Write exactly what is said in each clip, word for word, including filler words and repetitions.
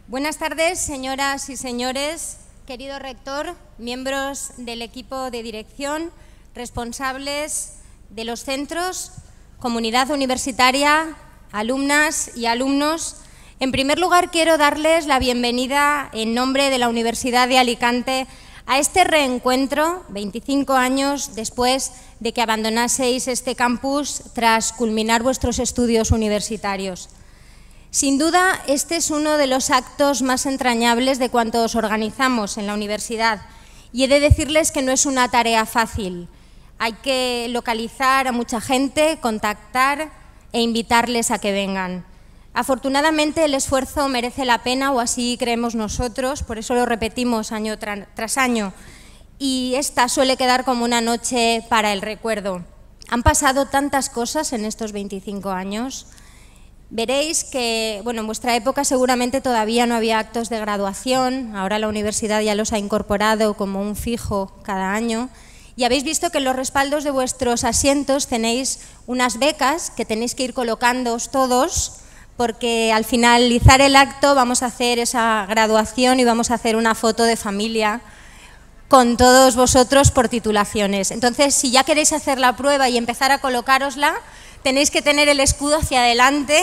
Buenas tardes, señoras y señores, querido rector, miembros del equipo de dirección, responsables de los centros, comunidad universitaria, alumnas y alumnos. En primer lugar, quiero darles la bienvenida en nombre de la Universidad de Alicante a este reencuentro, veinticinco años después de que abandonaseis este campus tras culminar vuestros estudios universitarios. Sin duda, este es uno de los actos más entrañables de cuantos organizamos en la universidad y he de decirles que no es una tarea fácil. Hay que localizar a mucha gente, contactar e invitarles a que vengan. Afortunadamente, el esfuerzo merece la pena, o así creemos nosotros, por eso lo repetimos año tras año, y esta suele quedar como una noche para el recuerdo. Han pasado tantas cosas en estos veinticinco años. Veréis que, bueno, en vuestra época seguramente todavía no había actos de graduación, ahora la universidad ya los ha incorporado como un fijo cada año, y habéis visto que en los respaldos de vuestros asientos tenéis unas becas que tenéis que ir colocándoos todos, porque al finalizar el acto vamos a hacer esa graduación y vamos a hacer una foto de familia con todos vosotros por titulaciones. Entonces, si ya queréis hacer la prueba y empezar a colocárosla, tenéis que tener el escudo hacia adelante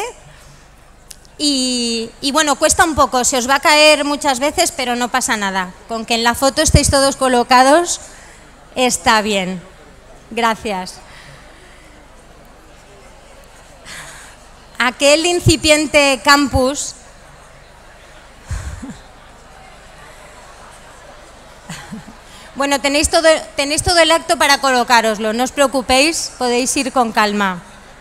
y, y bueno, cuesta un poco, se os va a caer muchas veces, pero no pasa nada. Con que en la foto estéis todos colocados, está bien. Gracias. Aquel incipiente campus bueno, tenéis todo, tenéis todo el acto para colocároslo, no os preocupéis, podéis ir con calma.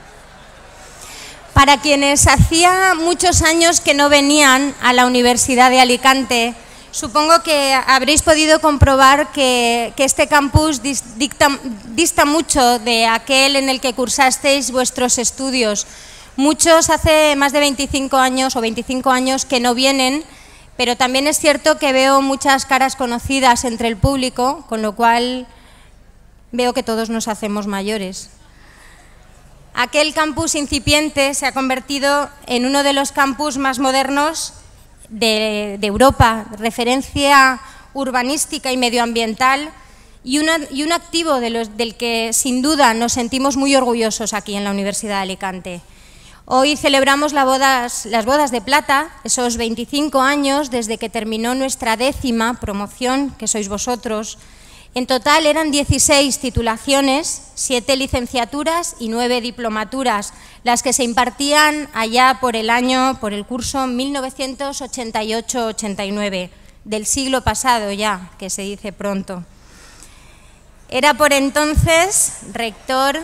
Para quienes hacía muchos años que no venían a la Universidad de Alicante, supongo que habréis podido comprobar que, que este campus dicta, dista mucho de aquel en el que cursasteis vuestros estudios. Muchos hace más de veinticinco años o veinticinco años que no vienen, pero también es cierto que veo muchas caras conocidas entre el público, con lo cual veo que todos nos hacemos mayores. Aquel campus incipiente se ha convertido en uno de los campus más modernos de, de Europa, referencia urbanística y medioambiental y, una, y un activo de los, del que sin duda nos sentimos muy orgullosos aquí en la Universidad de Alicante. Hoy celebramos las bodas, las bodas de plata, esos veinticinco años desde que terminó nuestra décima promoción, que sois vosotros. En total eran dieciséis titulaciones, siete licenciaturas y nueve diplomaturas, las que se impartían allá por el año, por el curso mil novecientos ochenta y ocho ochenta y nueve, del siglo pasado ya, que se dice pronto. Era por entonces rector...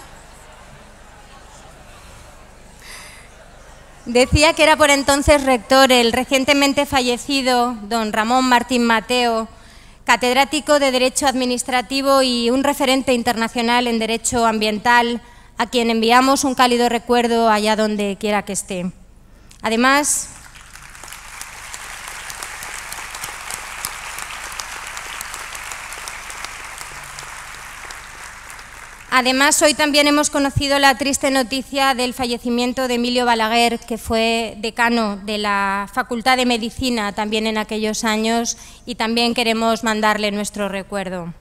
Decía que era por entonces rector el recientemente fallecido don Ramón Martín Mateo, catedrático de Derecho Administrativo y un referente internacional en Derecho Ambiental, a quien enviamos un cálido recuerdo allá donde quiera que esté. Además, Además, hoy también hemos conocido la triste noticia del fallecimiento de Emilio Balaguer, que fue decano de la Facultad de Medicina también en aquellos años, y también queremos mandarle nuestro recuerdo.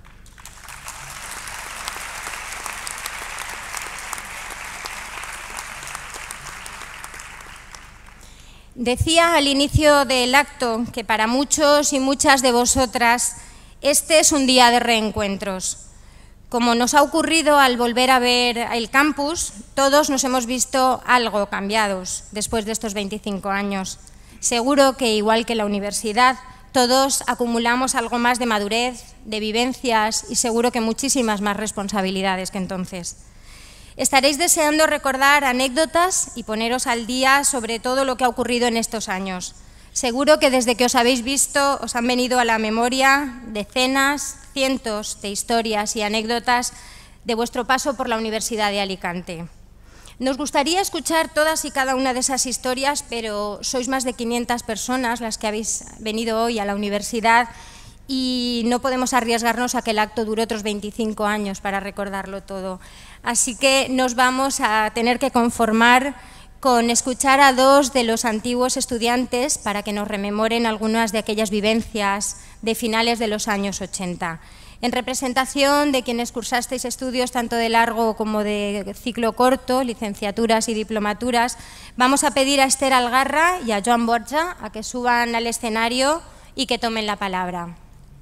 Decía al inicio del acto que para muchos y muchas de vosotras este es un día de reencuentros. Como nos ha ocurrido al volver a ver el campus, todos nos hemos visto algo cambiados después de estos veinticinco años. Seguro que, igual que la universidad, todos acumulamos algo más de madurez, de vivencias y seguro que muchísimas más responsabilidades que entonces. Estaréis deseando recordar anécdotas y poneros al día sobre todo lo que ha ocurrido en estos años. Seguro que desde que os habéis visto os han venido a la memoria decenas, cientos de historias y anécdotas de vuestro paso por la Universidad de Alicante. Nos gustaría escuchar todas y cada una de esas historias, pero sois más de quinientas personas las que habéis venido hoy a la universidad y no podemos arriesgarnos a que el acto dure otros veinticinco años para recordarlo todo. Así que nos vamos a tener que conformar con escuchar a dos de los antiguos estudiantes para que nos rememoren algunas de aquellas vivencias de finales de los años ochenta. En representación de quienes cursasteis estudios tanto de largo como de ciclo corto, licenciaturas y diplomaturas, vamos a pedir a Esther Algarra y a Joan Borja a que suban al escenario y que tomen la palabra.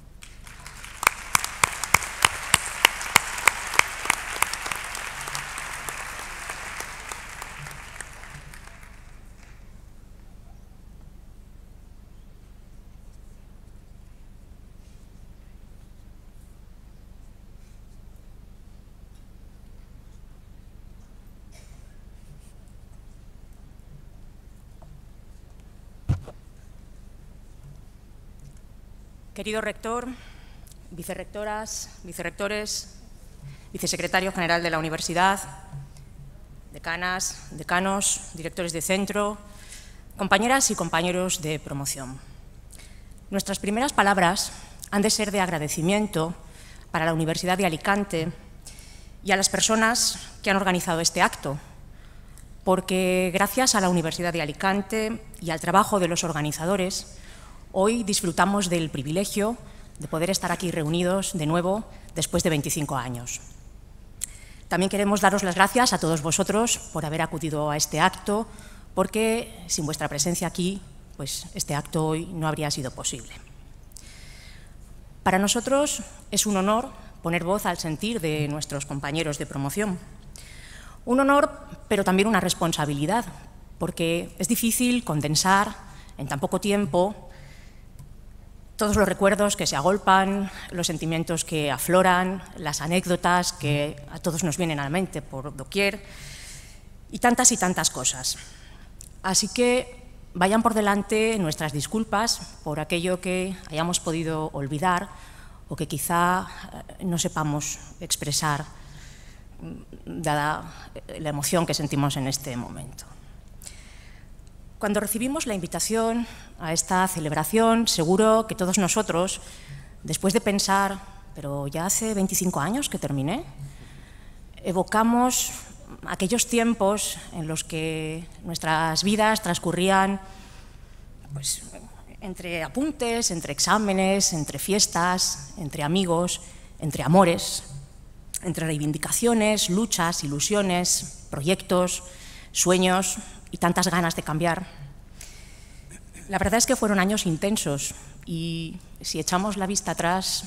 Querido rector, vicerrectoras, vicerrectores, vicesecretario general de la universidad, decanas, decanos, directores de centro, compañeras y compañeros de promoción. Nuestras primeras palabras han de ser de agradecimiento para la Universidad de Alicante y a las personas que han organizado este acto, porque gracias a la Universidad de Alicante y al trabajo de los organizadores, hoy disfrutamos del privilegio de poder estar aquí reunidos de nuevo después de veinticinco años. También queremos daros las gracias a todos vosotros por haber acudido a este acto, porque sin vuestra presencia aquí, pues este acto hoy no habría sido posible. Para nosotros es un honor poner voz al sentir de nuestros compañeros de promoción. Un honor, pero también una responsabilidad, porque es difícil condensar en tan poco tiempo todos los recuerdos que se agolpan, los sentimientos que afloran, las anécdotas que a todos nos vienen a la mente por doquier y tantas y tantas cosas. Así que vayan por delante nuestras disculpas por aquello que hayamos podido olvidar o que quizá no sepamos expresar dada la emoción que sentimos en este momento. Cuando recibimos la invitación a esta celebración, seguro que todos nosotros, después de pensar, pero ya hace veinticinco años que terminé, evocamos aquellos tiempos en los que nuestras vidas transcurrían pues, entre apuntes, entre exámenes, entre fiestas, entre amigos, entre amores, entre reivindicaciones, luchas, ilusiones, proyectos, sueños y tantas ganas de cambiar. La verdad es que fueron años intensos y si echamos la vista atrás...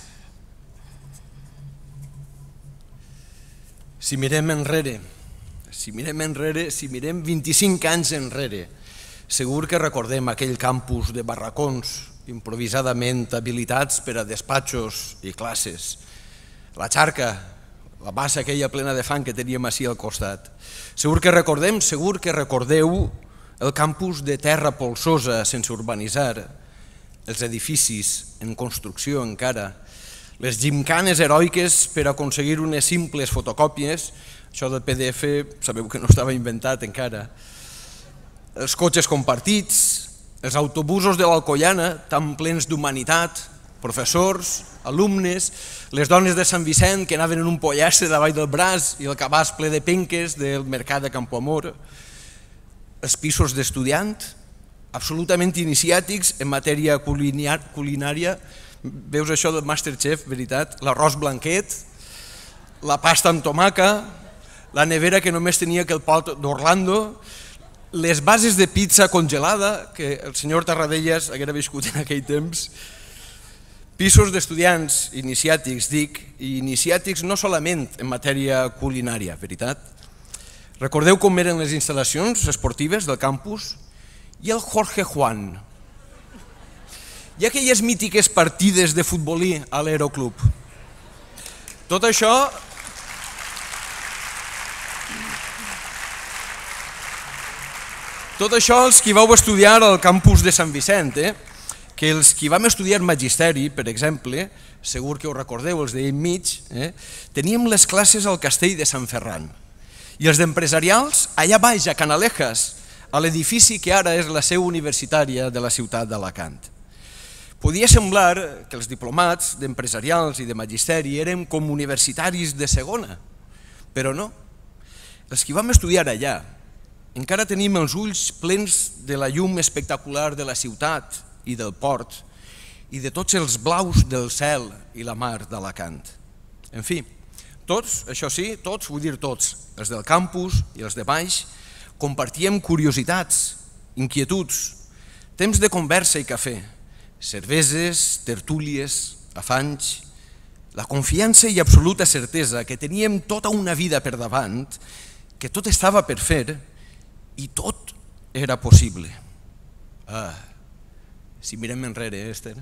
Si mirem enrere, si mirem enrere, si mirem vint-i-cinc anys enrere, segur que recordem aquell campus de barracons improvisadament habilitats per a despatxos i classes, la xarca, la bassa aquella plena de fang que teníem així al costat. Segur que recordem, segur que recordeu el campus de terra polsosa sense urbanitzar, els edificis en construcció encara, les gimcanes heroiques per aconseguir unes simples fotocòpies, això del P D F sabeu que no estava inventat encara, els cotxes compartits, els autobusos de l'Alcoiana tan plens d'humanitat, professors, alumnes, les dones de Sant Vicent que anaven en un pollasse davall del braç i el cabàs ple de penques del mercat de Campoamor, els pisos d'estudiant, absolutament iniciàtics en matèria culinària. Veus això del Masterchef, veritat? L'arròs blanquet, la pasta amb tomaca, la nevera que només tenia que el pot d'Orlando, les bases de pizza congelada, que el senyor Tarradellas haguera viscut en aquell temps, pisos d'estudiants iniciàtics, dic, i iniciàtics no solament en matèria culinària, veritat? Recordeu com eren les instal·lacions esportives del campus? I el Jorge Juan. I aquelles mítiques partides de futbolí a l'Aeroclub. Tot això... Tot això els qui vau estudiar al campus de Sant Vicent, eh? Que els qui vam estudiar magisteri, per exemple, segur que ho recordeu, els d'ell mig, eh? Teníem les classes al castell de Sant Ferran. I els d'empresarials, allà baix, a Canalejas, a l'edifici que ara és la seu universitària de la ciutat d'Alacant. Podia semblar que els diplomats d'empresarials i de magisteri érem com universitaris de segona, però no. Els qui vam estudiar allà, encara tenim els ulls plens de la llum espectacular de la ciutat i del port i de tots els blaus del cel i la mar d'Alacant. En fi, tots, això sí, tots, vull dir tots, els del campus i els de baix, compartíem curiositats, inquietuds, temps de conversa i cafè, cerveses, tertúlies, afanys, la confiança i absoluta certesa que teníem tota una vida per davant, que tot estava per fer i tot era possible. Ah, si mirem enrere, Esther.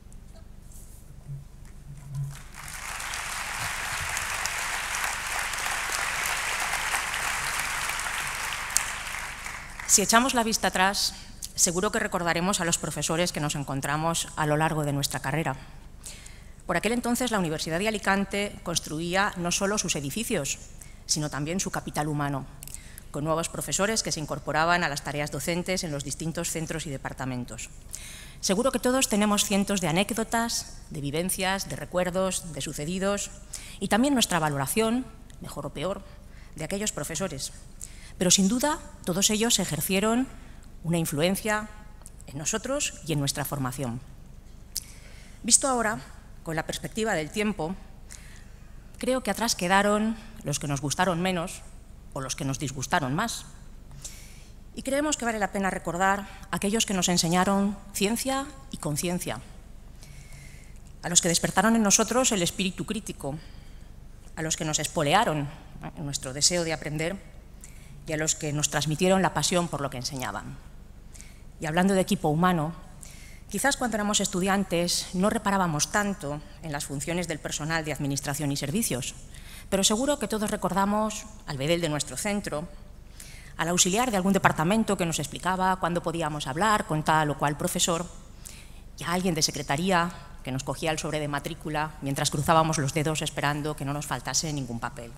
Si echamos la vista atrás, seguro que recordaremos a los profesores que nos encontramos a lo largo de nuestra carrera. Por aquel entonces la Universidad de Alicante construía no solo sus edificios, sino también su capital humano, con nuevos profesores que se incorporaban a las tareas docentes en los distintos centros y departamentos. Seguro que todos tenemos cientos de anécdotas, de vivencias, de recuerdos, de sucedidos y también nuestra valoración, mejor o peor, de aquellos profesores. Pero sin duda todos ellos ejercieron una influencia en nosotros y en nuestra formación. Visto ahora, con la perspectiva del tiempo, creo que atrás quedaron los que nos gustaron menos o los que nos disgustaron más. Y creemos que vale la pena recordar a aquellos que nos enseñaron ciencia y conciencia, a los que despertaron en nosotros el espíritu crítico, a los que nos espolearon en nuestro deseo de aprender y a los que nos transmitieron la pasión por lo que enseñaban. Y hablando de equipo humano, quizás cuando éramos estudiantes no reparábamos tanto en las funciones del personal de administración y servicios, pero seguro que todos recordamos al bedel de nuestro centro, al auxiliar de algún departamento que nos explicaba cuándo podíamos hablar con tal o cual profesor, y a alguien de secretaría que nos cogía el sobre de matrícula mientras cruzábamos los dedos esperando que no nos faltase ningún papel.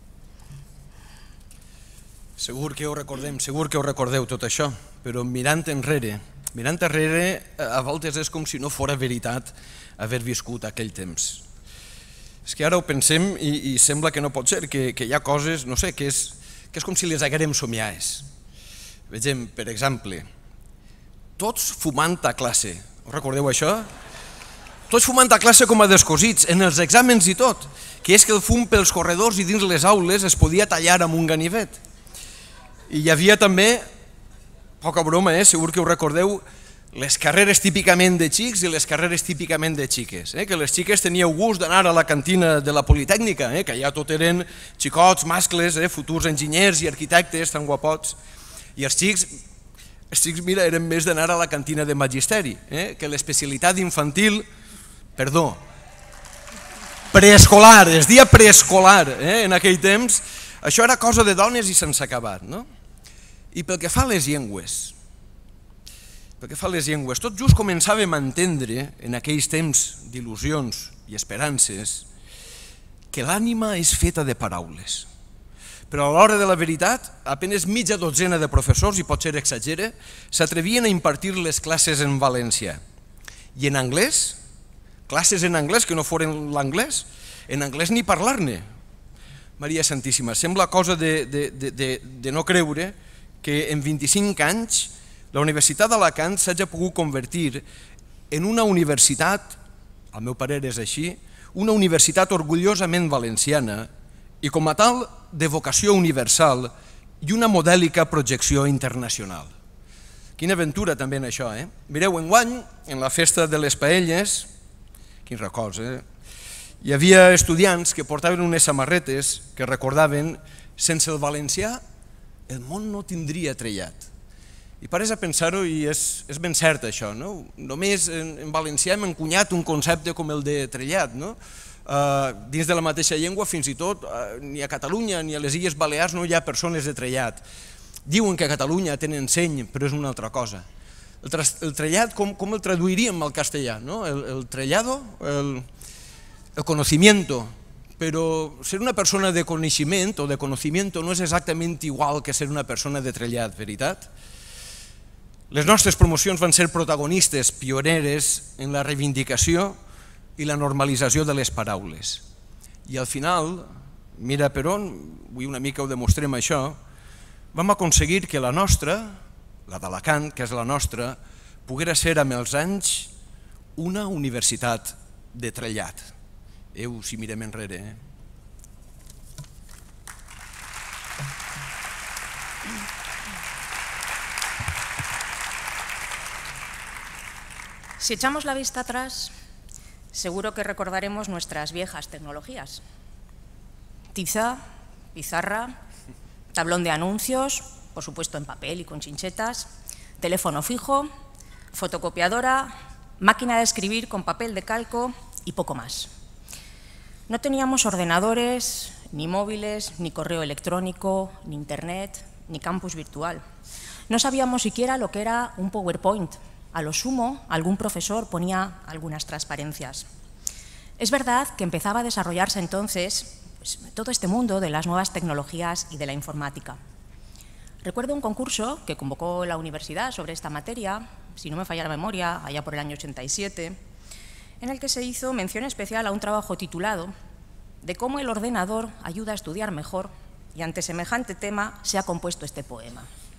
Segur que ho recordem, segur que ho recordeu tot això, però mirant enrere, mirant enrere a voltes és com si no fora veritat haver viscut aquell temps. És que ara ho pensem i, i sembla que no pot ser, que, que hi ha coses, no sé, que és, que és com si les haguérem somiades. Vegem, per exemple, tots fumant a classe, us recordeu això? Tots fumant a classe com a descosits, en els exàmens i tot, que és que el fum pels corredors i dins les aules es podia tallar amb un ganivet. I hi havia també, poca broma, eh? Segur que ho recordeu, les carreres típicament de xics i les carreres típicament de xiques, eh? Que les xiques teníeu gust d'anar a la cantina de la Politècnica, eh? Que allà tot eren xicots, mascles, eh? Futurs enginyers i arquitectes tan guapots, i els xics, els xics mira, eren més d'anar a la cantina de magisteri, eh? Que l'especialitat infantil, perdó, preescolar, es dia preescolar, eh? En aquell temps, això era cosa de dones i sense acabar, no? I pel que fa a les llengües, pel que fa a les llengües, tot just començàvem a entendre, en aquells temps d'il·lusions i esperances, que l'ànima és feta de paraules. Però a l'hora de la veritat, apenas mitja dotzena de professors, i potser exagere, s'atrevien a impartir les classes en valencià. I en anglès? Classes en anglès que no foren l'anglès? En anglès ni parlar-ne. Maria Santíssima, sembla cosa de, de, de, de, de no creure que en vint-i-cinc anys la Universitat d'Alacant s'hagi pogut convertir en una universitat, al meu parer és així, una universitat orgullosament valenciana i com a tal de vocació universal i una modèlica projecció internacional. Quina aventura també en això, eh? Mireu, enguany, en la festa de les paelles, quin records, eh? Hi havia estudiants que portaven unes samarretes que recordaven sense el valencià el món no tindria trellat. I pares a pensar-ho i és, és ben cert això, no? Només en, en valencià hem encunyat un concepte com el de trellat, no? Uh, dins de la mateixa llengua, fins i tot, uh, ni a Catalunya ni a les Illes Balears no hi ha persones de trellat. Diuen que a Catalunya tenen seny, però és una altra cosa. El, el trellat, com, com el traduiríem al castellà? No? El, el trellado, el, el conocimiento. Però ser una persona de coneixement o de conocimiento no és exactament igual que ser una persona de trellat, veritat? Les nostres promocions van ser protagonistes, pioneres en la reivindicació i la normalització de les paraules. I al final, mira per on, avui una mica ho demostrem això, vam aconseguir que la nostra, la d'Alacant, que és la nostra, poguera ser amb els anys una universitat de trellat. Eu, si mirem enrere, eh? Si echamos la vista atrás, seguro que recordaremos nuestras viejas tecnologías. Tiza, pizarra, tablón de anuncios, por supuesto en papel y con chinchetas, teléfono fijo, fotocopiadora, máquina de escribir con papel de calco y poco más. No teníamos ordenadores, ni móviles, ni correo electrónico, ni internet, ni campus virtual. No sabíamos siquiera lo que era un PowerPoint. A lo sumo, algún profesor ponía algunas transparencias. Es verdad que empezaba a desarrollarse entonces pues, todo este mundo de las nuevas tecnologías y de la informática. Recuerdo un concurso que convocó la universidad sobre esta materia, si no me falla la memoria, allá por el año ochenta y siete, en el que se hizo mención especial a un trabajo titulado de cómo el ordenador ayuda a estudiar mejor, y ante semejante tema se ha compuesto este poema.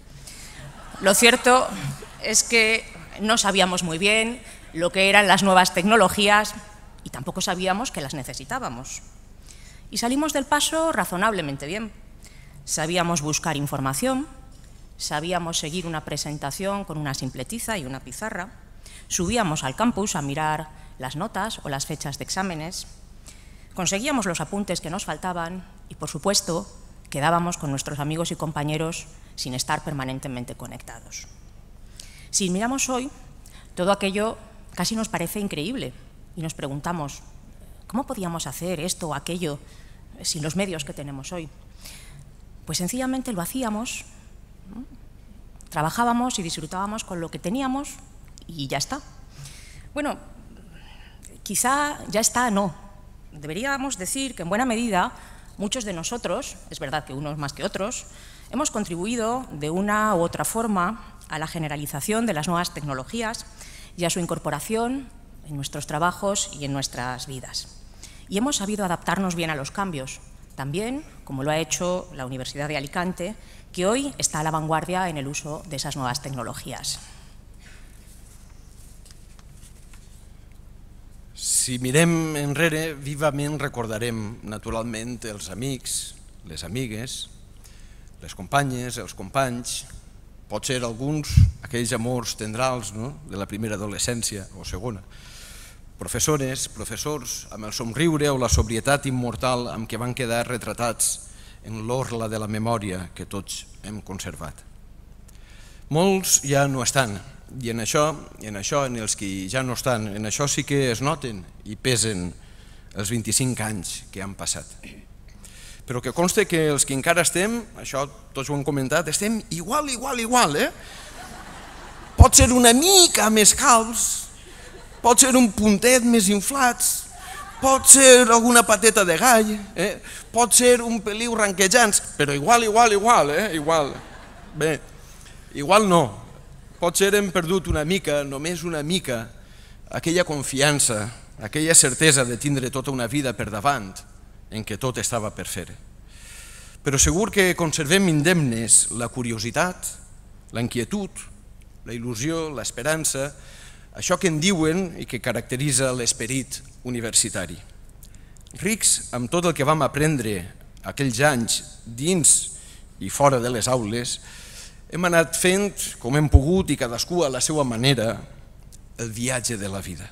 Lo cierto es que no sabíamos muy bien lo que eran las nuevas tecnologías y tampoco sabíamos que las necesitábamos. Y salimos del paso razonablemente bien. Sabíamos buscar información, sabíamos seguir una presentación con una simple tiza y una pizarra, subíamos al campus a mirar las notas o las fechas de exámenes, conseguíamos los apuntes que nos faltaban y, por supuesto, quedábamos con nuestros amigos y compañeros sin estar permanentemente conectados. Si miramos hoy, todo aquello casi nos parece increíble y nos preguntamos, ¿cómo podíamos hacer esto o aquello sin los medios que tenemos hoy? Pues sencillamente lo hacíamos, ¿no? Trabajábamos y disfrutábamos con lo que teníamos y ya está. Bueno, quizá ya está, no. Deberíamos decir que en buena medida muchos de nosotros, es verdad que unos más que otros, hemos contribuido de una u otra forma a la generalización de las nuevas tecnologías y a su incorporación en nuestros trabajos y en nuestras vidas. Y hemos sabido adaptarnos bien a los cambios, también como lo ha hecho la Universidad de Alicante, que hoy está a la vanguardia en el uso de esas nuevas tecnologías. Si mirem enrere, vivament recordarem, naturalment, els amics, les amigues, les companyes, els companys, potser alguns, aquells amors tendrals, no?, de la primera adolescència o segona. Professores, professors, amb el somriure o la sobrietat immortal amb què van quedar retratats en l'orla de la memòria que tots hem conservat. Molts ja no estan, i en això, en això, en els que ja no estan, en això sí que es noten i pesen els vint-i-cinc anys que han passat. Però que conste que els que encara estem, això tots ho han comentat, estem igual, igual, igual, eh? Pot ser una mica més calbs, pot ser un puntet més inflats, pot ser alguna pateta de gall, eh? Pot ser un peliu ranquejants, però igual, igual, igual, eh? Igual. Bé, igual no. Potser hem perdut una mica, només una mica, aquella confiança, aquella certesa de tindre tota una vida per davant, en què tot estava per fer. Però segur que conservem indemnes la curiositat, la inquietud, la il·lusió, l'esperança, això que en diuen i que caracteritza l'esperit universitari. Rics amb tot el que vam aprendre aquells anys dins i fora de les aules, hem anat fent, com hem pogut i cadascú a la seva manera, el viatge de la vida.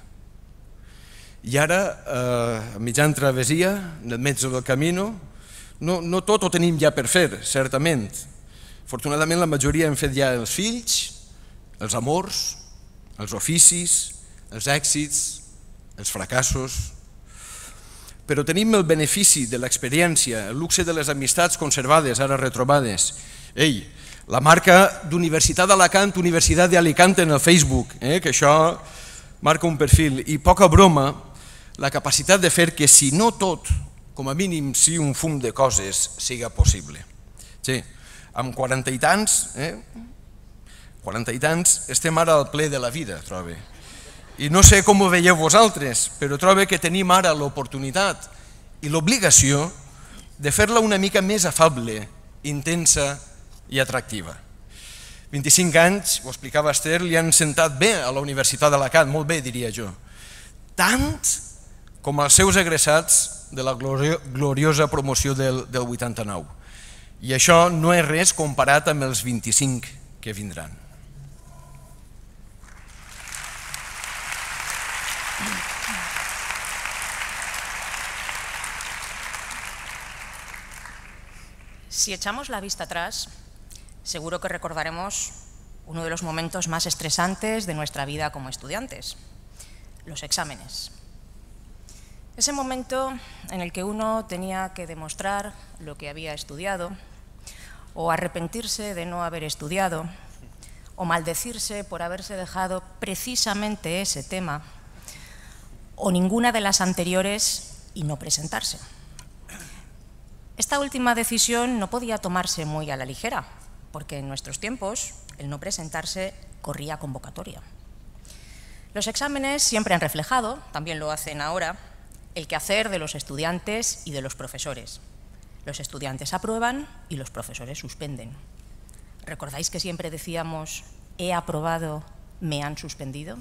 I ara, a mitjan travessia, en el mig del camí, no tot ho tenim ja per fer, certament. Afortunadament la majoria hem fet ja els fills, els amors, els oficis, els èxits, els fracassos, però tenim el benefici de l'experiència, el luxe de les amistats conservades, ara retrobades. Ei, la marca d'Universitat d'Alacant, Universitat d'Alicante en el Facebook, que això marca un perfil, i poca broma, la capacitat de fer que si no tot, com a mínim sí un fum de coses, siga possible. Sí, amb quaranta i tants, quaranta i tants, estem ara al ple de la vida, trobe. I no sé com ho veieu vosaltres, però trobe que tenim ara l'oportunitat i l'obligació de fer-la una mica més afable, intensa i atractiva. vint-i-cinc anys, ho explicava Esther, li han sentat bé a la Universitat d'Alacant, molt bé diria jo, tant com els seus egressats de la gloriosa promoció del, del vuitanta-nou. I això no és res comparat amb els vint-i-cinc que vindran. Si echamos la vista atrás, seguro que recordaremos uno de los momentos más estresantes de nuestra vida como estudiantes, los exámenes. Ese momento en el que uno tenía que demostrar lo que había estudiado, o arrepentirse de no haber estudiado, o maldecirse por haberse dejado precisamente ese tema, o ninguna de las anteriores y no presentarse. Esta última decisión no podía tomarse muy a la ligera, porque en nuestros tiempos el no presentarse corría convocatoria. Los exámenes siempre han reflejado, también lo hacen ahora, el quehacer de los estudiantes y de los profesores. Los estudiantes aprueban y los profesores suspenden. ¿Recordáis que siempre decíamos, he aprobado, me han suspendido?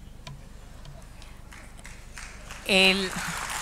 El...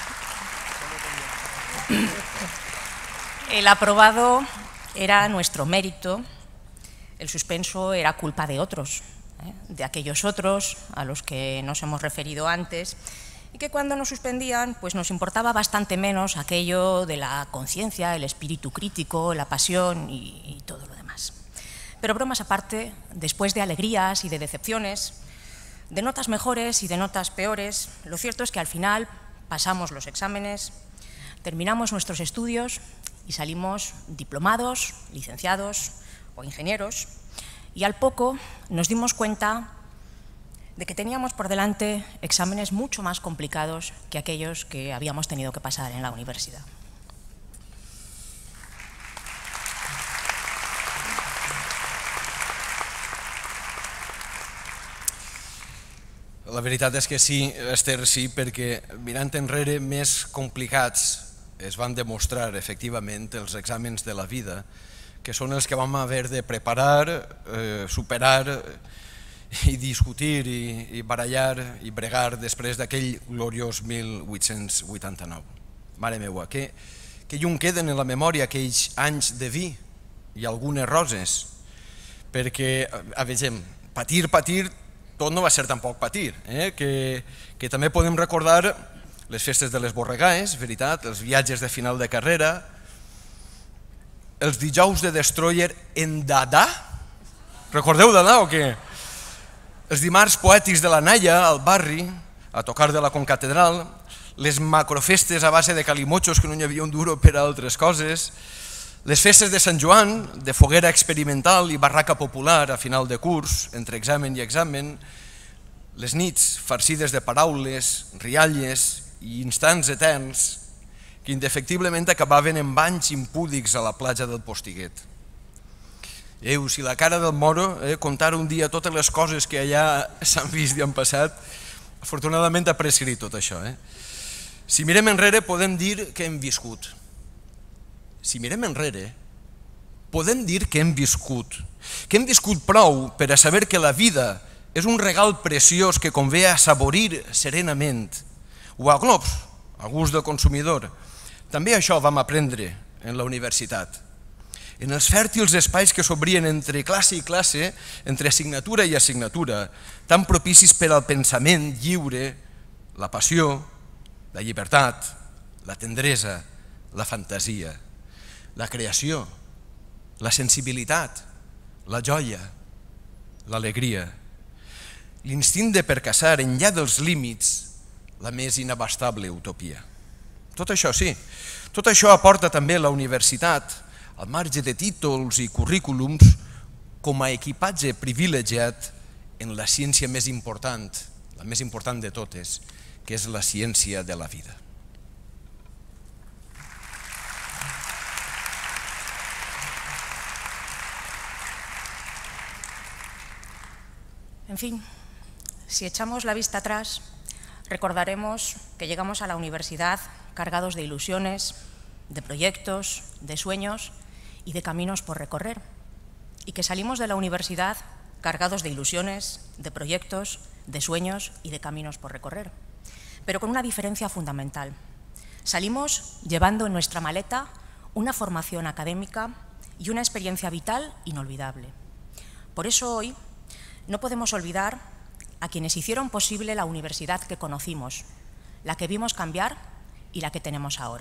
El aprobado era nuestro mérito, el suspenso era culpa de otros, ¿eh? de aquellos otros a los que nos hemos referido antes, y que cuando nos suspendían pues nos importaba bastante menos aquello de la conciencia, el espíritu crítico, la pasión y, y todo lo demás. Pero bromas aparte, después de alegrías y de decepciones, de notas mejores y de notas peores, lo cierto es que al final pasamos los exámenes, terminamos nuestros estudios y salimos diplomados, licenciados o ingenieros, y al poco nos dimos cuenta de que teníamos por delante exámenes mucho más complicados que aquellos que habíamos tenido que pasar en la universidad. La veritat és que sí, Esther, sí, perquè mirant enrere més complicats es van demostrar efectivament els exàmens de la vida, que són els que vam haver de preparar, eh, superar i discutir i, i barallar i bregar després d'aquell gloriós mil vuit-cents vuitanta-nou. Mare meua, que, que llum queden en la memòria aquells anys de vi i algunes roses, perquè, a veure, patir, patir, tot no va ser tampoc patir, eh? que, que també podem recordar les festes de les borregaes, veritat, els viatges de final de carrera, els dijous de Destroyer en Dada, recordeu Dada o què? Els dimarts poètics de la Naya al barri, a tocar de la concatedral, les macrofestes a base de calimotxos que no hi havia un duro per a altres coses, les festes de Sant Joan, de foguera experimental i barraca popular a final de curs, entre examen i examen, les nits farcides de paraules, rialles i instants eterns que indefectiblement acabaven en banys impúdics a la platja del Postiguet.Eu, si la cara del Moro eh, contar un dia totes les coses que allà s'han vist i han passat, afortunadament apreciaré tot això. Eh? Si mirem enrere podem dir que hem viscut. Si mirem enrere podem dir que hem viscut, que hem viscut prou per a saber que la vida és un regal preciós que convé assaborir serenament, o a globs, a gust del consumidor. També això vam aprendre en la universitat. En els fèrtils espais que s'obrien entre classe i classe, entre assignatura i assignatura, tan propicis per al pensament lliure, la passió, la llibertat, la tendresa, la fantasia, la creació, la sensibilitat, la joia, l'alegria, l'instint de percaçar enllà dels límits la més inabastable utopia. Tot això sí, tot això aporta també la universitat, al marge de títols i currículums, com a equipatge privilegiat en la ciència més important, la més important de totes, que és la ciència de la vida. En fin, si echamos la vista atrás, recordaremos que llegamos a la universidad cargados de ilusiones, de proyectos, de sueños y de caminos por recorrer. y que salimos de la universidad cargados de ilusiones, de proyectos, de sueños y de caminos por recorrer, pero con una diferencia fundamental. Salimos llevando en nuestra maleta una formación académica y una experiencia vital inolvidable. Por eso hoy no podemos olvidar a quienes hicieron posible la universidad que conocimos, la que vimos cambiar y la que tenemos ahora.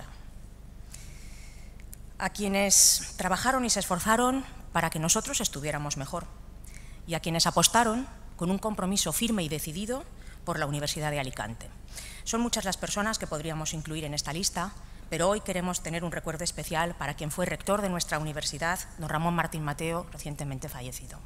A quienes trabajaron y se esforzaron para que nosotros estuviéramos mejor y a quienes apostaron con un compromiso firme y decidido por la Universidad de Alicante. Son muchas las personas que podríamos incluir en esta lista, pero hoy queremos tener un recuerdo especial para quien fue rector de nuestra universidad, don Ramón Martín Mateo, recientemente fallecido.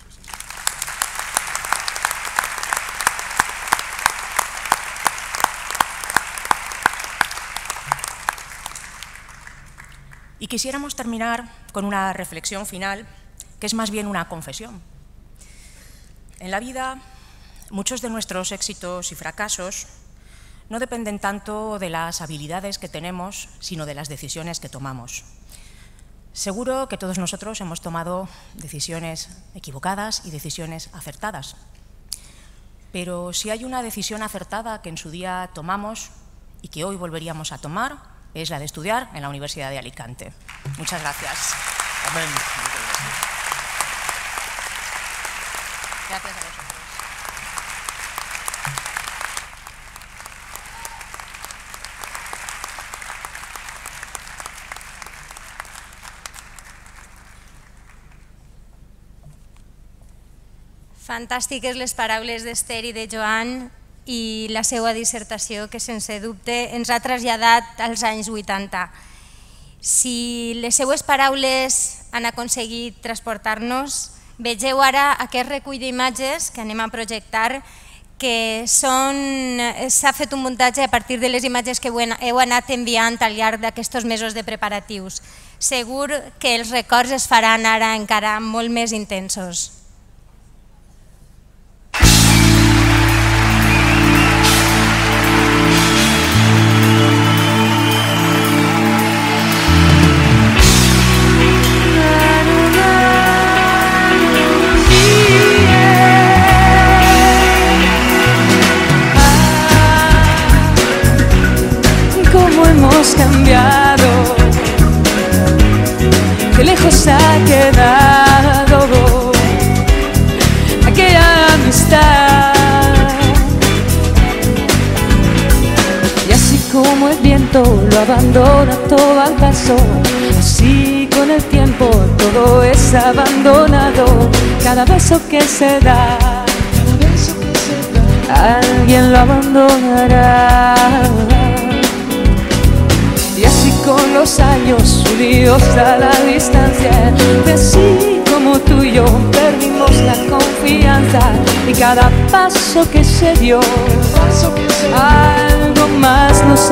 Y quisiéramos terminar con una reflexión final, que es más bien una confesión. En la vida, muchos de nuestros éxitos y fracasos no dependen tanto de las habilidades que tenemos, sino de las decisiones que tomamos. Seguro que todos nosotros hemos tomado decisiones equivocadas y decisiones acertadas. Pero si hay una decisión acertada que en su día tomamos y que hoy volveríamos a tomar, es la de estudiar en la Universidad de Alicante. Muchas gracias. Amén. Gracias a vosotros. Fantàstiques les paraules d'Ester i de Joan i la seva dissertació, que sense dubte ens ha traslladat als anys vuitanta. Si les seues paraules han aconseguit transportar-nos, vegeu ara aquest recull d'imatges que anem a projectar, que s'ha fet un muntatge a partir de les imatges que heu anat enviant al llarg d'aquests mesos de preparatius. Segur que els records es faran ara encara molt més intensos. Hemos cambiado, que lejos ha quedado aquella amistad. Y así como el viento lo abandona todo al paso, así con el tiempo todo es abandonado. Cada beso que se da, alguien lo abandonará. Y así con los años unidos a la distancia, así como tú y yo perdimos la confianza, y cada paso que se dio, algo más nos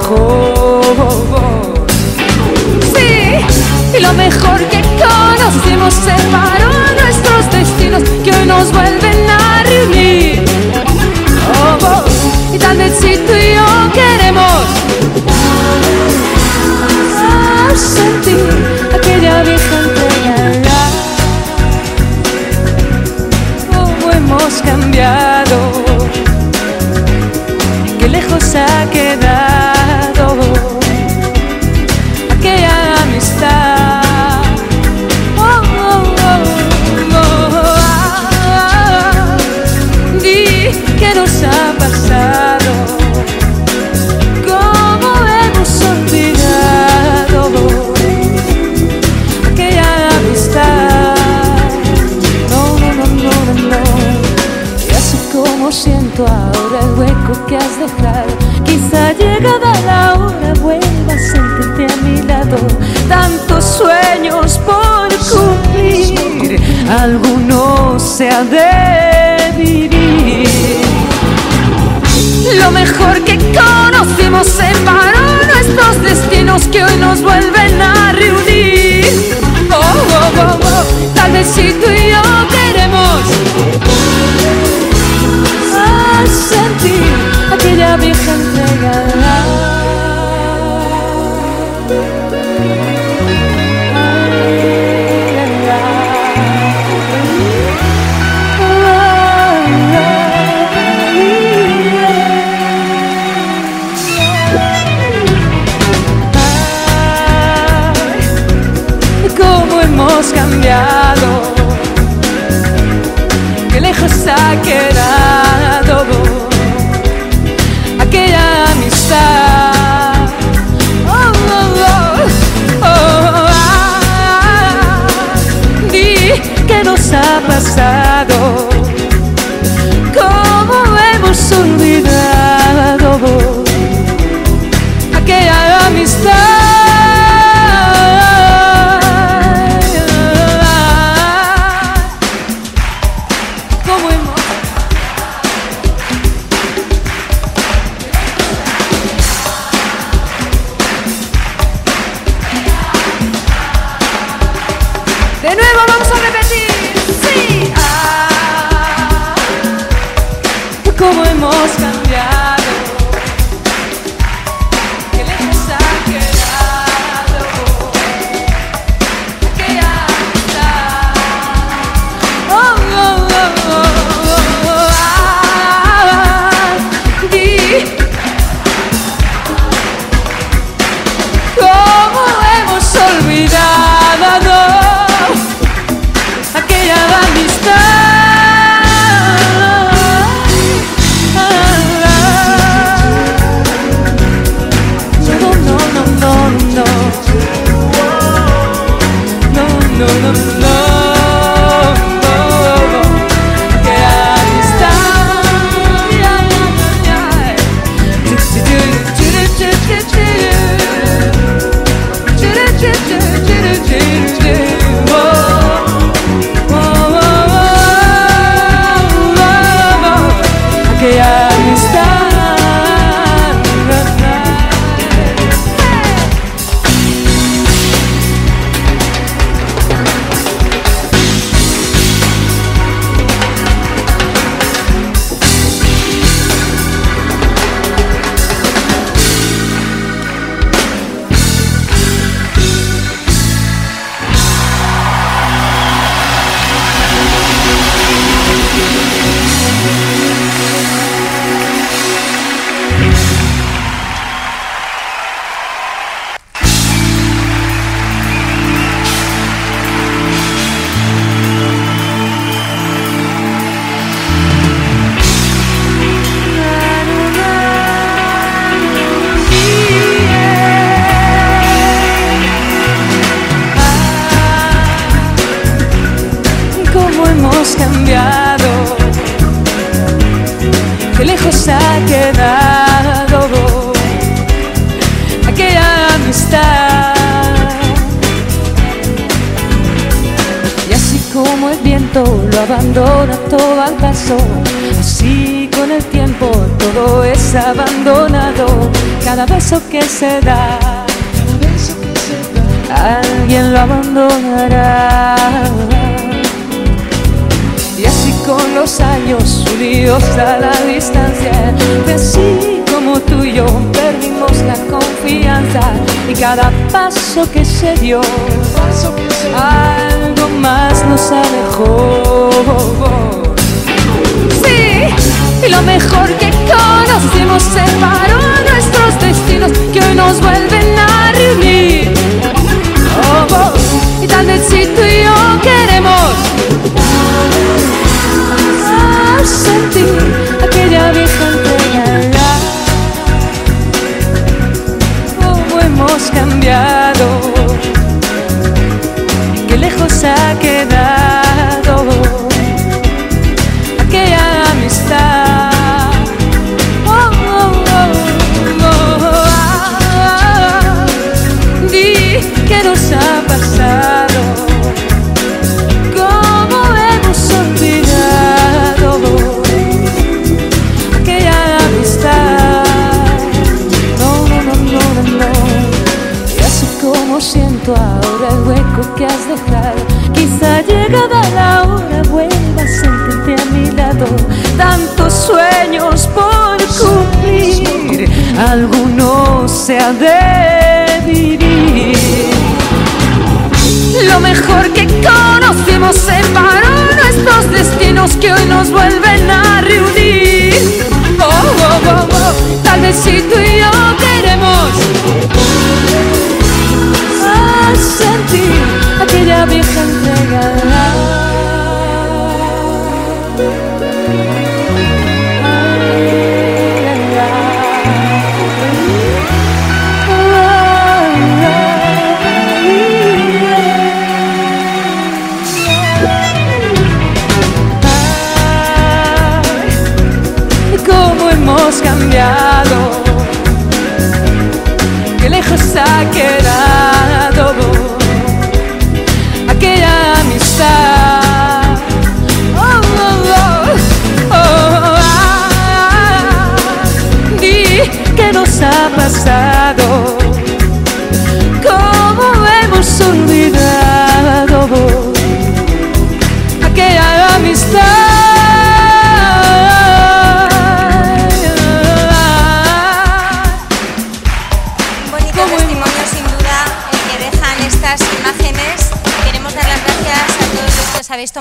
alejó. Sí, y lo mejor que conocimos separó nuestros destinos, que hoy nos vuelven a reunir. Oh, oh, y tal vez si tú y yo queremos sentir aquella vieja entrega, cómo hemos cambiado, qué lejos ha quedado aquella amistad. Oh, oh, oh, oh, ah, di qué nos ha pasado. Siento ahora el hueco que has dejado, quizá llegada la hora vuelvas a sentirte a mi lado. Tantos sueños por cumplir, alguno se ha de vivir. Lo mejor que conocimos separó nuestros destinos, que hoy nos vuelven a reunir. Oh, oh, oh, oh. Tal vez si tú y yo queremos sentir aquella vieja entrega. Ay, ay, ay. pasado. ¿Cómo hemos olvidado aquella amistad? ¿Cómo hemos De nuevo vamos a repetir, sí. Ah, cómo hemos cambiado, qué lejos ha quedado aquella amistad. Oh, oh, oh, oh, oh, ah, di cómo hemos olvidado aquella amistad. No, no, no, no, no. No, no, no, no. Aquella amistad. Aquella amistad. Cambiado, qué lejos ha quedado aquella amistad. Y así como el viento lo abandona todo al paso, así con el tiempo todo es abandonado. Cada beso que se da, alguien lo abandonará. Y así con los años unidos a la distancia, así como tú y yo perdimos la confianza, y cada paso que se dio, algo más nos alejó. Sí, y lo mejor que conocimos separó nuestros destinos, que hoy nos vuelven a reunir. Oh, oh, y tal vez si tú y yo queremos sentir aquella vieja entrega, cómo hemos cambiado, qué lejos ha quedado aquella amistad. Oh, oh, oh, oh, ah, di qué nos ha pasado, cómo hemos olvidado aquella amistad. No, no, no, no, no, no. Y así como siento ahora el hueco que has dejado, quizá llegada la hora vuelvas a sentirte a mi lado. Tantos sueños por cumplir, alguno se ha de vivir. Lo mejor que conocimos separó nuestros destinos, que hoy nos vuelven a reunir. Oh, oh, oh, oh. Tal vez si tú y yo queremos a sentir aquella vieja entrega.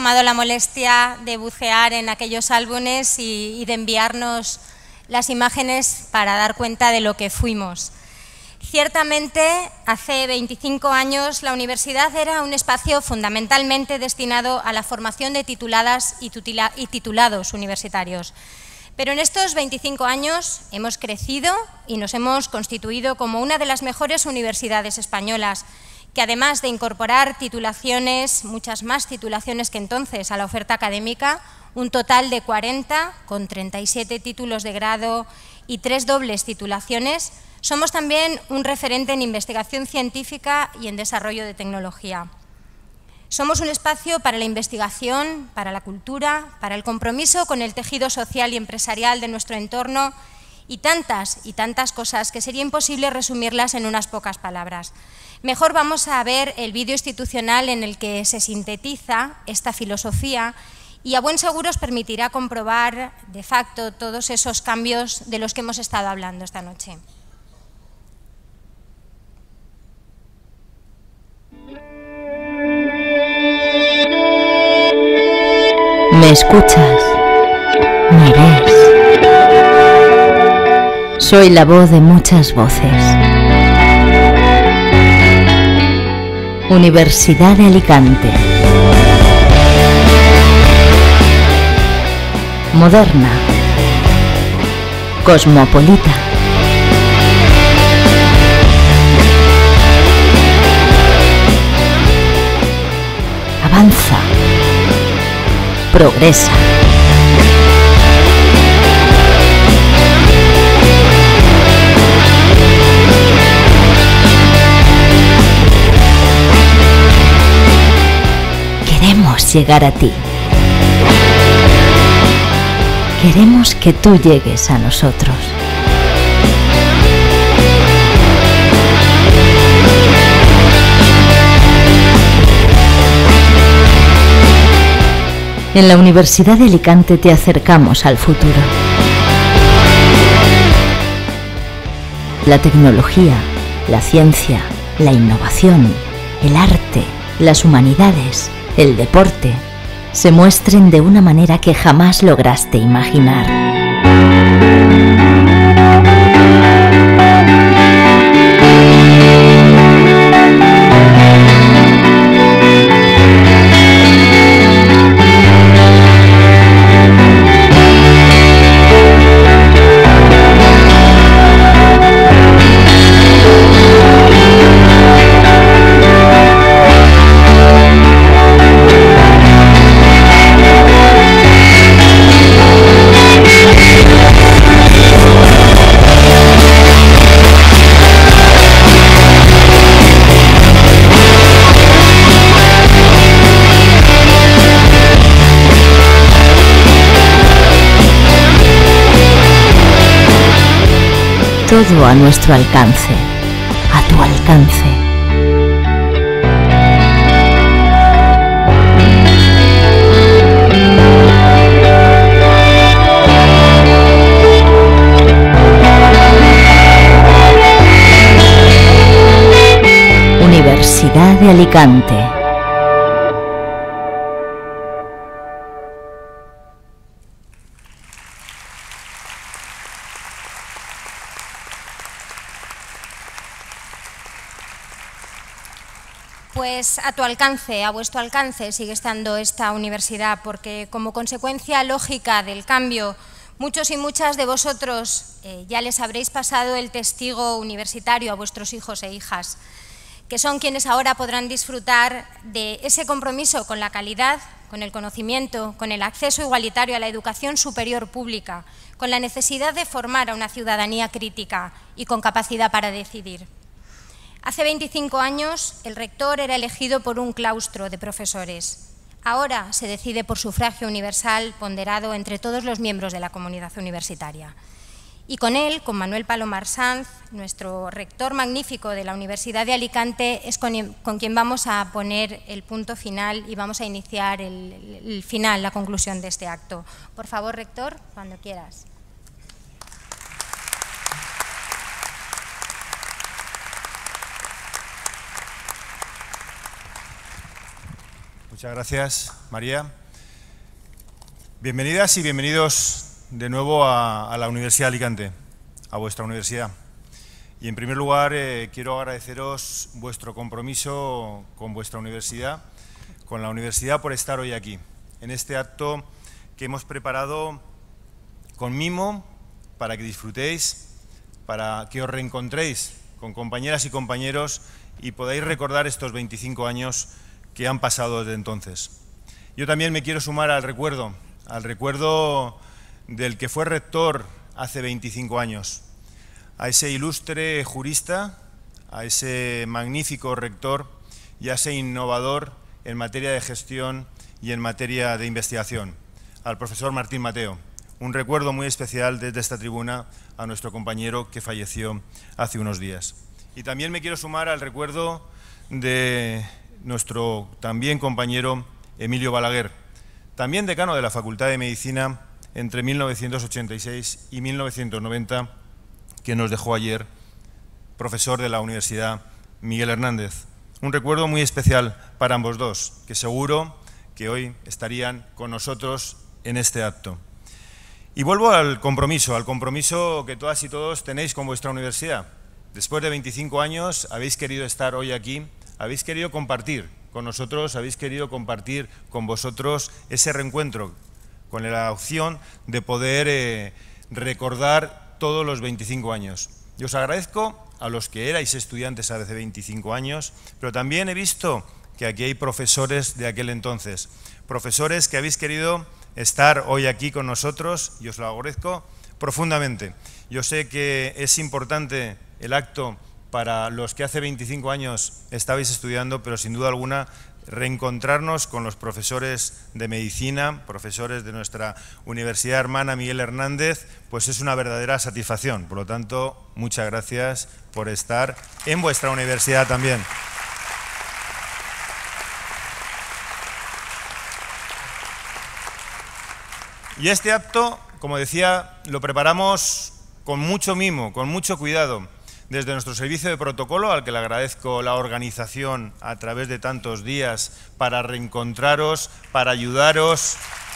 tomado la molestia de bucear en aquellos álbumes y, y de enviarnos las imágenes para dar cuenta de lo que fuimos. Ciertamente, hace veinticinco años la universidad era un espacio fundamentalmente destinado a la formación de tituladas y, tutila, y titulados universitarios. Pero en estos veinticinco años hemos crecido y nos hemos constituido como una de las mejores universidades españolas, que además de incorporar titulaciones, muchas más titulaciones que entonces a la oferta académica, un total de cuarenta, con treinta y siete títulos de grado y tres dobles titulaciones, somos también un referente en investigación científica y en desarrollo de tecnología. Somos un espacio para la investigación, para la cultura, para el compromiso con el tejido social y empresarial de nuestro entorno y tantas y tantas cosas que sería imposible resumirlas en unas pocas palabras. Mejor vamos a ver el vídeo institucional en el que se sintetiza esta filosofía y a buen seguro os permitirá comprobar de facto todos esos cambios de los que hemos estado hablando esta noche. Me escuchas, me ves. Soy la voz de muchas voces. Universidad de Alicante. Moderna. Cosmopolita. Avanza. Progresa. Queremos llegar a ti. Queremos que tú llegues a nosotros. En la Universidad de Alicante te acercamos al futuro. La tecnología, la ciencia, la innovación, el arte, las humanidades, el deporte, se muestren de una manera que jamás lograste imaginar. Todo a nuestro alcance, a tu alcance. Universidad de Alicante. Pues a tu alcance, a vuestro alcance sigue estando esta universidad, porque como consecuencia lógica del cambio, muchos y muchas de vosotros eh, ya les habréis pasado el testigo universitario a vuestros hijos e hijas, que son quienes ahora podrán disfrutar de ese compromiso con la calidad, con el conocimiento, con el acceso igualitario a la educación superior pública, con la necesidad de formar a una ciudadanía crítica y con capacidad para decidir. Hace veinticinco años el rector era elegido por un claustro de profesores. Ahora se decide por sufragio universal ponderado entre todos los miembros de la comunidad universitaria. Y con él, con Manuel Palomar Sanz, nuestro rector magnífico de la Universidad de Alicante, es con, con quien vamos a poner el punto final y vamos a iniciar el, el final, la conclusión de este acto. Por favor, rector, cuando quieras. Muchas gracias, María. Bienvenidas y bienvenidos de nuevo a, a la Universidad de Alicante, a vuestra universidad. Y en primer lugar, eh, quiero agradeceros vuestro compromiso con vuestra universidad, con la universidad, por estar hoy aquí, en este acto que hemos preparado con mimo para que disfrutéis, para que os reencontréis con compañeras y compañeros y podáis recordar estos veinticinco años que han pasado desde entonces. Yo también me quiero sumar al recuerdo, al recuerdo del que fue rector hace veinticinco años, a ese ilustre jurista, a ese magnífico rector y a ese innovador en materia de gestión y en materia de investigación, al profesor Martín Mateo. Un recuerdo muy especial desde esta tribuna a nuestro compañero que falleció hace unos días. Y también me quiero sumar al recuerdo de nuestro también compañero Emilio Balaguer, también decano de la Facultad de Medicina entre mil novecientos ochenta y seis y mil novecientos noventa, que nos dejó ayer, profesor de la Universidad Miguel Hernández. Un recuerdo muy especial para ambos dos, que seguro que hoy estarían con nosotros en este acto. Y vuelvo al compromiso, al compromiso que todas y todos tenéis con vuestra universidad. Después de veinticinco años habéis querido estar hoy aquí, habéis querido compartir con nosotros, habéis querido compartir con vosotros ese reencuentro, con la opción de poder eh, recordar todos los veinticinco años. Y os agradezco a los que erais estudiantes hace veinticinco años, pero también he visto que aquí hay profesores de aquel entonces, profesores que habéis querido estar hoy aquí con nosotros y os lo agradezco profundamente. Yo sé que es importante el acto para los que hace veinticinco años estabais estudiando, pero sin duda alguna reencontrarnos con los profesores de medicina, profesores de nuestra universidad hermana Miguel Hernández, pues es una verdadera satisfacción. Por lo tanto, muchas gracias por estar en vuestra universidad también. Y este acto, como decía, lo preparamos con mucho mimo, con mucho cuidado, desde nuestro servicio de protocolo, al que le agradezco la organización a través de tantos días para reencontraros, para ayudaros.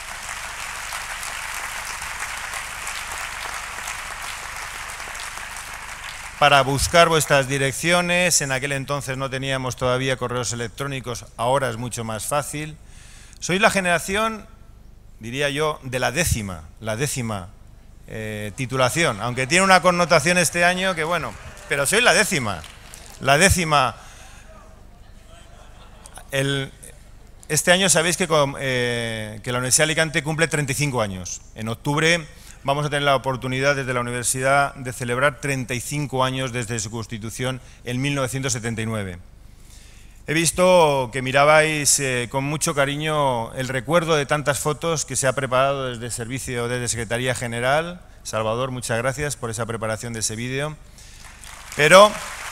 Para buscar vuestras direcciones. En aquel entonces no teníamos todavía correos electrónicos, ahora es mucho más fácil. Sois la generación, diría yo, de la décima, la décima eh, titulación, aunque tiene una connotación este año que bueno, pero soy la décima, la décima. El, este año sabéis que, eh, que la Universidad de Alicante cumple treinta y cinco años. En octubre vamos a tener la oportunidad desde la universidad de celebrar treinta y cinco años desde su constitución en mil novecientos setenta y nueve. He visto que mirabais eh, con mucho cariño el recuerdo de tantas fotos que se ha preparado desde el servicio, desde Secretaría General. Salvador, muchas gracias por esa preparación de ese vídeo. Pero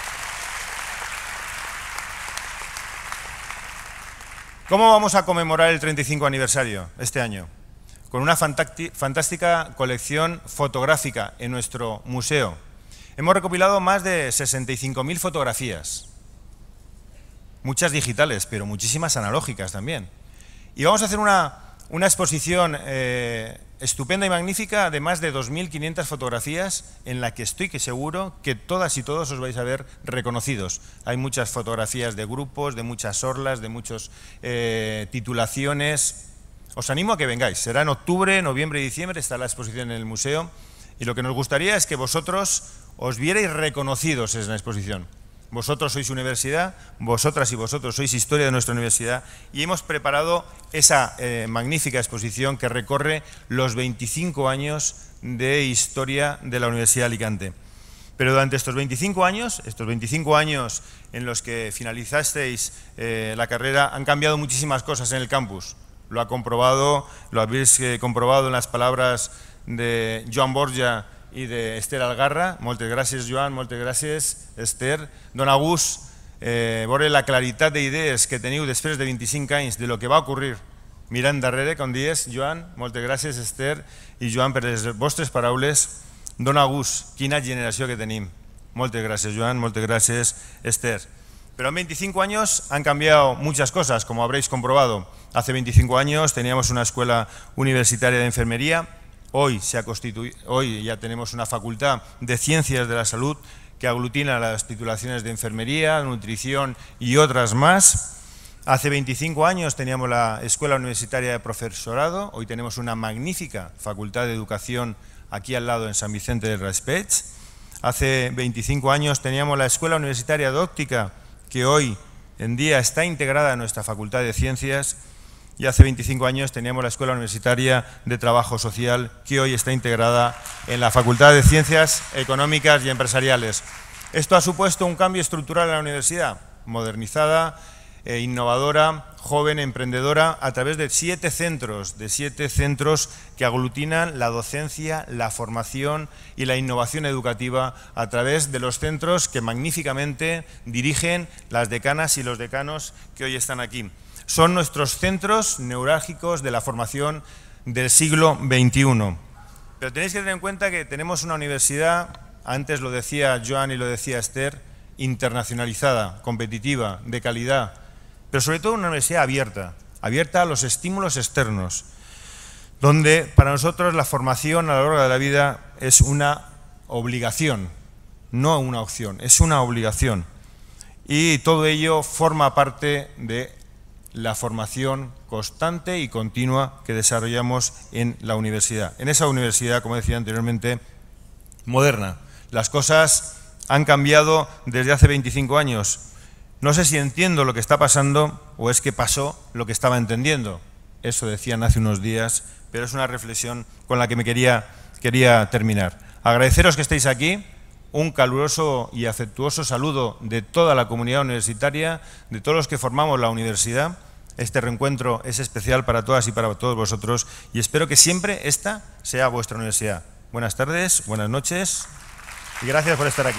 ¿cómo vamos a conmemorar el treinta y cinco aniversario este año? Con una fantástica colección fotográfica en nuestro museo. Hemos recopilado más de sesenta y cinco mil fotografías. Muchas digitales, pero muchísimas analógicas también. Y vamos a hacer una, una exposición eh, estupenda y magnífica de más de dos mil quinientas fotografías en la que estoy que seguro que todas y todos os vais a ver reconocidos. Hay muchas fotografías de grupos, de muchas orlas, de muchas eh, titulaciones. Os animo a que vengáis. Será en octubre, noviembre y diciembre, está la exposición en el museo. Y lo que nos gustaría es que vosotros os vierais reconocidos en la exposición. Vosotros sois universidad, vosotras y vosotros sois historia de nuestra universidad y hemos preparado esa eh, magnífica exposición que recorre los veinticinco años de historia de la Universidad de Alicante. Pero durante estos veinticinco años, estos veinticinco años en los que finalizasteis eh, la carrera, han cambiado muchísimas cosas en el campus. Lo ha comprobado, lo habéis eh, comprobado en las palabras de Joan Borja i d'Ester Algarra. Moltes gràcies, Joan, moltes gràcies, Ester. Don Agus, eh, veure la claritat d'idees que teniu després de vint-i-cinc anys de lo que va ocórrer mirant darrere, com dies, Joan, moltes gràcies, Ester i Joan, per les vostres paraules. Don Agus, quina generació que tenim. Moltes gràcies, Joan, moltes gràcies, Ester. Pero en veinticinco años han cambiado muchas cosas, como habréis comprobado. Hace veinticinco años teníamos una escuela universitaria de enfermería, hoy, se ha constituido, hoy ya tenemos una facultad de ciencias de la salud que aglutina las titulaciones de enfermería, nutrición y otras más. Hace veinticinco años teníamos la Escuela Universitaria de Profesorado, hoy tenemos una magnífica facultad de educación aquí al lado en San Vicente del Raspeig. Hace veinticinco años teníamos la Escuela Universitaria de Óptica, que hoy en día está integrada en nuestra Facultad de Ciencias, y hace veinticinco años teníamos la Escuela Universitaria de Trabajo Social, que hoy está integrada en la Facultad de Ciencias Económicas y Empresariales. Esto ha supuesto un cambio estructural en la universidad, modernizada, eh, innovadora, joven, emprendedora, a través de siete centros, de siete centros que aglutinan la docencia, la formación y la innovación educativa a través de los centros que magníficamente dirigen las decanas y los decanos que hoy están aquí. Son nuestros centros neurálgicos de la formación del siglo veintiuno. Pero tenéis que tener en cuenta que tenemos una universidad, antes lo decía Joan y lo decía Esther, internacionalizada, competitiva, de calidad, pero sobre todo una universidad abierta, abierta a los estímulos externos, donde para nosotros la formación a lo largo de la vida es una obligación, no una opción, es una obligación. Y todo ello forma parte de la formación constante y continua que desarrollamos en la universidad. En esa universidad, como decía anteriormente, moderna. Las cosas han cambiado desde hace veinticinco años. No sé si entiendo lo que está pasando o es que pasó lo que estaba entendiendo. Eso decían hace unos días, pero es una reflexión con la que me quería, quería terminar. Agradeceros que estéis aquí, un caluroso y afectuoso saludo de toda la comunidad universitaria, de todos los que formamos la universidad. Este reencuentro es especial para todas y para todos vosotros y espero que siempre esta sea vuestra universidad. Buenas tardes, buenas noches y gracias por estar aquí.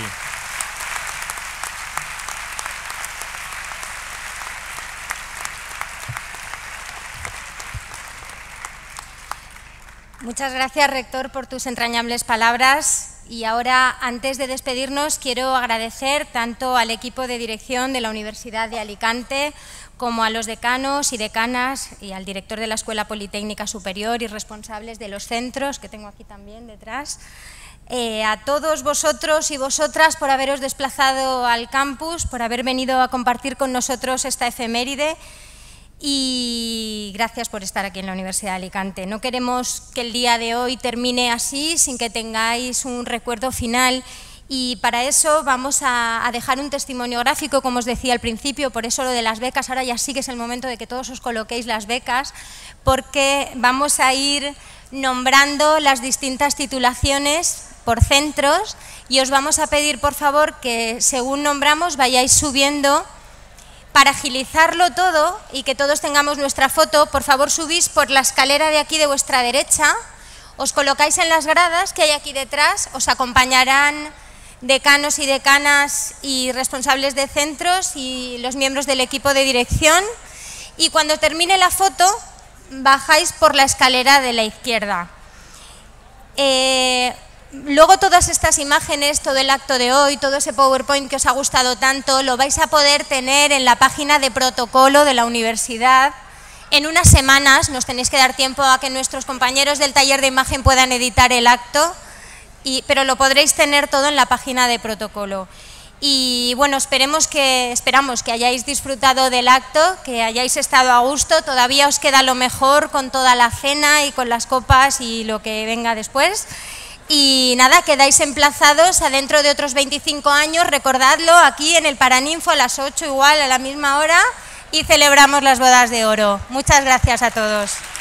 Muchas gracias, rector, por tus entrañables palabras. Y ahora, antes de despedirnos, quiero agradecer tanto al equipo de dirección de la Universidad de Alicante como a los decanos y decanas y al director de la Escuela Politécnica Superior y responsables de los centros, que tengo aquí también detrás, eh, a todos vosotros y vosotras por haberos desplazado al campus, por haber venido a compartir con nosotros esta efeméride. Y gracias por estar aquí en la Universidad de Alicante. No queremos que el día de hoy termine así, sin que tengáis un recuerdo final, y para eso vamos a, a dejar un testimonio gráfico, como os decía al principio, por eso lo de las becas. Ahora ya sí que es el momento de que todos os coloquéis las becas, porque vamos a ir nombrando las distintas titulaciones por centros y os vamos a pedir, por favor, que según nombramos vayáis subiendo. Para agilizarlo todo y que todos tengamos nuestra foto, por favor subís por la escalera de aquí de vuestra derecha, os colocáis en las gradas que hay aquí detrás, os acompañarán decanos y decanas y responsables de centros y los miembros del equipo de dirección, y cuando termine la foto bajáis por la escalera de la izquierda. Eh, Luego todas estas imágenes, todo el acto de hoy, todo ese PowerPoint que os ha gustado tanto, lo vais a poder tener en la página de protocolo de la universidad. En unas semanas nos tenéis que dar tiempo a que nuestros compañeros del taller de imagen puedan editar el acto, y, pero lo podréis tener todo en la página de protocolo. Y bueno, esperemos que, esperamos que hayáis disfrutado del acto, que hayáis estado a gusto. Todavía os queda lo mejor con toda la cena y con las copas y lo que venga después. Y nada, quedáis emplazados a dentro de otros veinticinco años, recordadlo, aquí en el Paraninfo a las ocho igual, a la misma hora, y celebramos las bodas de oro. Muchas gracias a todos.